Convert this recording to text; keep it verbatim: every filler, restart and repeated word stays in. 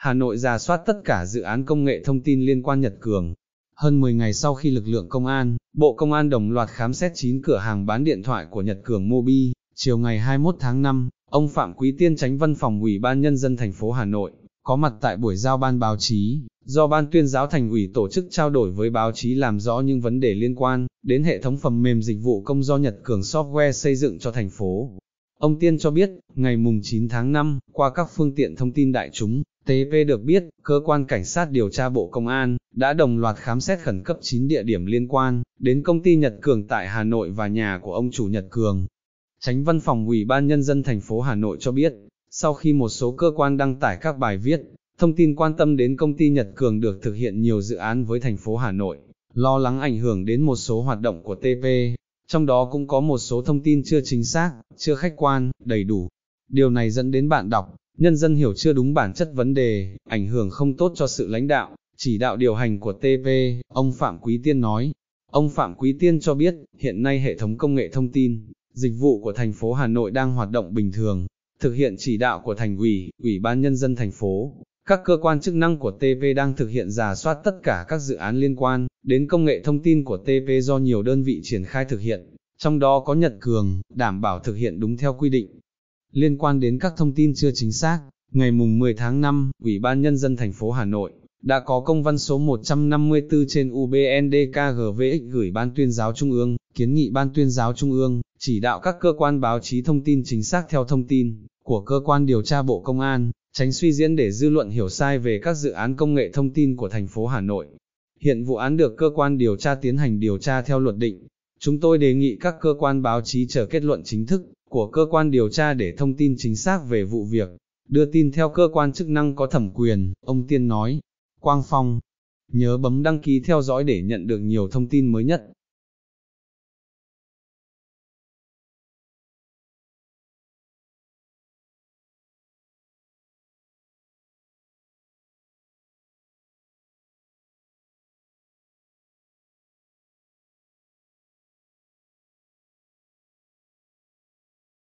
Hà Nội rà soát tất cả dự án công nghệ thông tin liên quan Nhật Cường. Hơn mười ngày sau khi lực lượng công an, Bộ Công an đồng loạt khám xét chín cửa hàng bán điện thoại của Nhật Cường Mobi, chiều ngày hai mươi mốt tháng năm, ông Phạm Quý Tiên, Chánh Văn phòng Ủy ban Nhân dân thành phố Hà Nội, có mặt tại buổi giao ban báo chí, do Ban Tuyên giáo Thành ủy tổ chức trao đổi với báo chí làm rõ những vấn đề liên quan đến hệ thống phần mềm dịch vụ công do Nhật Cường Software xây dựng cho thành phố. Ông Tiên cho biết, ngày mùng chín tháng năm, qua các phương tiện thông tin đại chúng, tê pê được biết, Cơ quan Cảnh sát điều tra Bộ Công an đã đồng loạt khám xét khẩn cấp chín địa điểm liên quan đến công ty Nhật Cường tại Hà Nội và nhà của ông chủ Nhật Cường. Chánh Văn phòng Ủy ban Nhân dân thành phố Hà Nội cho biết, sau khi một số cơ quan đăng tải các bài viết, thông tin quan tâm đến công ty Nhật Cường được thực hiện nhiều dự án với thành phố Hà Nội, lo lắng ảnh hưởng đến một số hoạt động của tê pê, trong đó cũng có một số thông tin chưa chính xác, chưa khách quan, đầy đủ. Điều này dẫn đến bạn đọc, nhân dân hiểu chưa đúng bản chất vấn đề, ảnh hưởng không tốt cho sự lãnh đạo, chỉ đạo điều hành của tê pê, ông Phạm Quý Tiên nói. Ông Phạm Quý Tiên cho biết, hiện nay hệ thống công nghệ thông tin, dịch vụ của thành phố Hà Nội đang hoạt động bình thường, thực hiện chỉ đạo của Thành ủy, Ủy ban Nhân dân thành phố. Các cơ quan chức năng của tê pê đang thực hiện rà soát tất cả các dự án liên quan đến công nghệ thông tin của tê pê do nhiều đơn vị triển khai thực hiện, trong đó có Nhật Cường, đảm bảo thực hiện đúng theo quy định. Liên quan đến các thông tin chưa chính xác, ngày mùng mười tháng năm, Ủy ban Nhân dân thành phố Hà Nội đã có công văn số một trăm năm mươi tư trên u bê en đê ca giê vê ích gửi Ban Tuyên giáo Trung ương, kiến nghị Ban Tuyên giáo Trung ương chỉ đạo các cơ quan báo chí thông tin chính xác theo thông tin của cơ quan điều tra Bộ Công an, tránh suy diễn để dư luận hiểu sai về các dự án công nghệ thông tin của thành phố Hà Nội. Hiện vụ án được cơ quan điều tra tiến hành điều tra theo luật định. Chúng tôi đề nghị các cơ quan báo chí chờ kết luận chính thức của cơ quan điều tra để thông tin chính xác về vụ việc, đưa tin theo cơ quan chức năng có thẩm quyền, ông Tiên nói. Quang Phong, nhớ bấm đăng ký theo dõi để nhận được nhiều thông tin mới nhất.